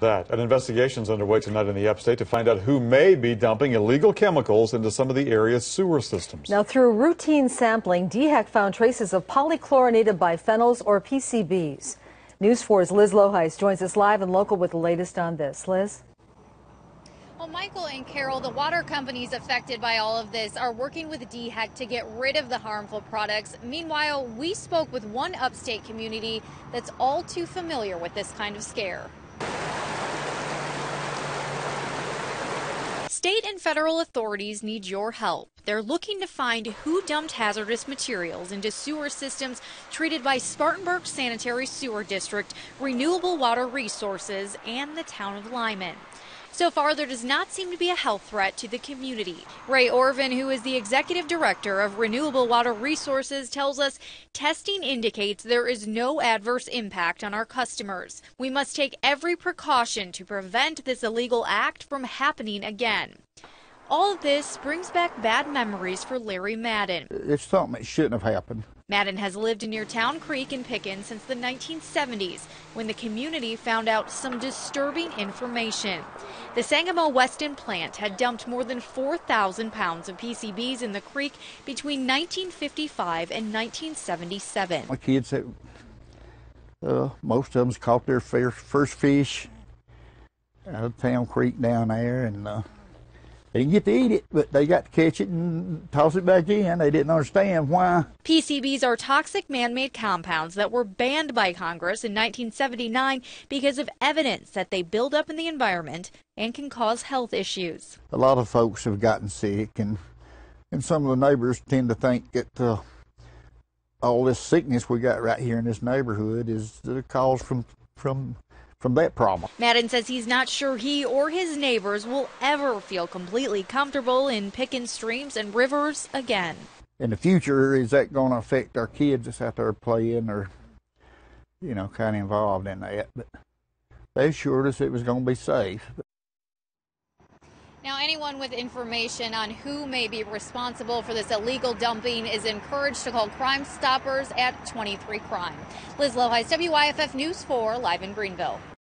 That. An investigation's underway tonight in the upstate to find out who may be dumping illegal chemicals into some of the area's sewer systems. Now, through routine sampling, DHEC found traces of polychlorinated biphenyls, or PCBs. News 4's Liz Loheis joins us live and local with the latest on this. Liz? Well, Michael and Carol, the water companies affected by all of this are working with DHEC to get rid of the harmful products. Meanwhile, we spoke with one upstate community that's all too familiar with this kind of scare. State and federal authorities need your help. They're looking to find who dumped hazardous materials into sewer systems treated by Spartanburg Sanitary Sewer District, Renewable Water Resources, and the town of Lyman. So far, there does not seem to be a health threat to the community. Ray Orvin, who is the executive director of Renewable Water Resources, tells us testing indicates there is no adverse impact on our customers. We must take every precaution to prevent this illegal act from happening again. All of this brings back bad memories for Larry Madden. It's something that shouldn't have happened. Madden has lived near Town Creek in Pickens since the 1970s, when the community found out some disturbing information. The Sangamo Weston plant had dumped more than 4,000 pounds of PCBs in the creek between 1955 and 1977. My kids said most of them caught their first fish out of Town Creek down there, and they didn't get to eat it, but they got to catch it and toss it back in. They didn't understand why. PCBs are toxic man-made compounds that were banned by Congress in 1979 because of evidence that they build up in the environment and can cause health issues. A lot of folks have gotten sick, and some of the neighbors tend to think that all this sickness we got right here in this neighborhood is the cause from that problem. Madden says he's not sure he or his neighbors will ever feel completely comfortable in Pickens streams and rivers again. In the future, is that going to affect our kids that's out there playing or, kind of involved in that? But they assured us it was going to be safe. Now, anyone with information on who may be responsible for this illegal dumping is encouraged to call Crime Stoppers at 23 Crime. Liz Loheis, WYFF News 4, live in Greenville.